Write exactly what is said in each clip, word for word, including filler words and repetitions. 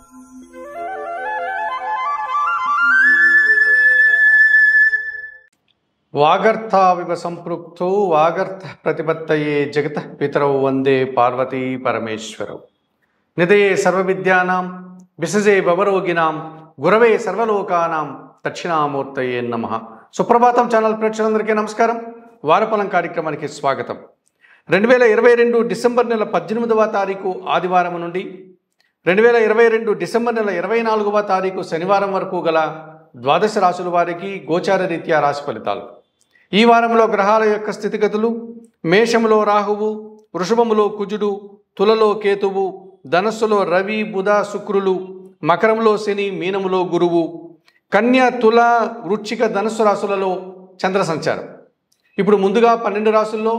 वागर्थाविव संपृक्तो वागर्थ प्रतिपत्तये जगतः पितरौ वंदे पार्वती परमेश्वरौ निधये सर्वविद्यानां विसजे भवरोगिणां गुरवे सर्वलोकानां दक्षिणामूर्तये नमः। సుప్రభాతం ఛానల్ ప్రేక్షకులందరికీ నమస్కారం। వారఫలం కార్యక్రమానికి స్వాగతం। రెండు వేల ఇరవై రెండు డిసెంబర్ నెల పద్దెనిమిదవ తారీఖు ఆదివారం నుండి రెండు వేల ఇరవై రెండు డిసెంబర్ నెల ఇరవై నాలుగవ తారీఖు శనివారం వరకు గల ద్వాదశ రాశుల వారికి గోచార రీత్యా రాశి ఫలితాలు। ఈ వారంలో గ్రహాల యొక్క స్థితిగతులు: మేషములో రాహువు, వృషభములో కుజుడు, తులలో కేతువు, ధనస్సులో రవి బుధ శుక్రులు, మకరంలో శని, మీనములో గురువు, కన్య తుల వృశ్చిక ధనుస్సు రాశులలో చంద్ర సంచారం। ఇప్పుడు ముందుగా పన్నెండు రాశుల్లో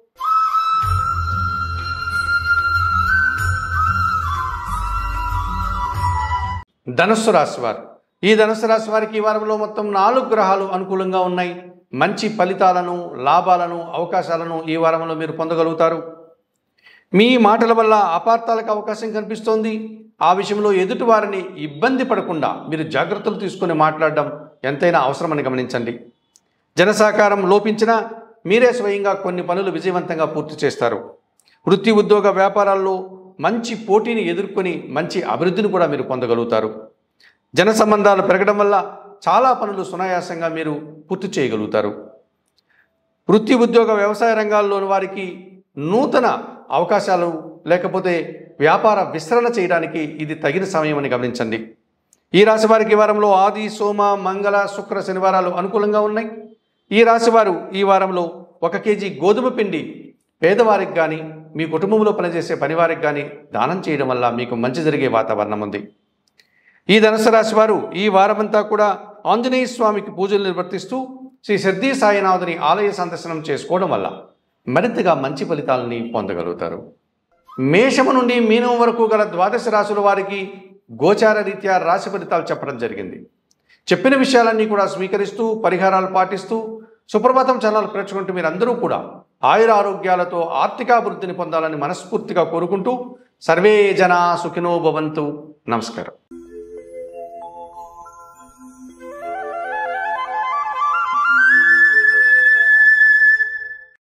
ధనుస్సు రాశి వారు। ఈ ధనుస్సు రాశి వారికి ఈ వారంలో మొత్తం నాలుగు గ్రహాలు అనుకూలంగా ఉన్నాయి। మంచి ఫలితాలను, లాభాలను, అవకాశాలను ఈ వారంలో మీరు పొందగలుగుతారు। మీ మాటల వల్ల అపార్థాలకు అవకాశం కనిపిస్తోంది। ఆ విషయంలో ఎదుటి వారిని ఇబ్బంది పడకుండా మీరు జాగ్రత్తలు తీసుకుని మాట్లాడడం ఎంతైనా అవసరమని గమనించండి। జనసహకారం లోపించినా మీరే స్వయంగా కొన్ని పనులు విజయవంతంగా పూర్తి చేస్తారు। వృత్తి ఉద్యోగ వ్యాపారాల్లో మంచి పోటీని ఎదుర్కొని మంచి అభివృద్ధిని కూడా మీరు పొందగలుగుతారు। జన సంబంధాలు పెరగడం వల్ల చాలా పనులు సునాయాసంగా మీరు పూర్తి చేయగలుగుతారు। వృత్తి ఉద్యోగ వ్యవసాయ రంగాల్లోని వారికి నూతన అవకాశాలు లేకపోతే వ్యాపార విస్తరణ చేయడానికి ఇది తగిన సమయం అని గమనించండి। ఈ రాశి వారికి ఈ వారంలో ఆది సోమ మంగళ శుక్ర శనివారాలు అనుకూలంగా ఉన్నాయి। ఈ రాశి వారు ఈ వారంలో ఒక కేజీ గోధుమ పిండి పేదవారికి కానీ మీ కుటుంబంలో పనిచేసే పనివారికి కానీ దానం చేయడం వల్ల మీకు మంచి జరిగే వాతావరణం ఉంది। ఈ ధనుసు రాశి వారు ఈ వారమంతా కూడా ఆంజనేయ స్వామికి పూజలు నిర్వర్తిస్తూ శ్రీ సిద్ధి సాయినాథుని ఆలయ సందర్శనం చేసుకోవడం వల్ల మరింతగా మంచి ఫలితాలని పొందగలుగుతారు। మేషము నుండి మీనం వరకు గల ద్వాదశ రాశుల వారికి గోచార రీత్యా రాశి ఫలితాలు చెప్పడం జరిగింది। చెప్పిన విషయాలన్నీ కూడా స్వీకరిస్తూ పరిహారాలు పాటిస్తూ సుప్రభాతం ఛానల్ ప్రేక్షకుంటూ మీరందరూ కూడా ఆయుర ఆరోగ్యాలతో ఆర్థికాభివృద్ధిని పొందాలని మనస్ఫూర్తిగా కోరుకుంటూ సర్వే జనా సుఖినో భవంతు। నమస్కారం।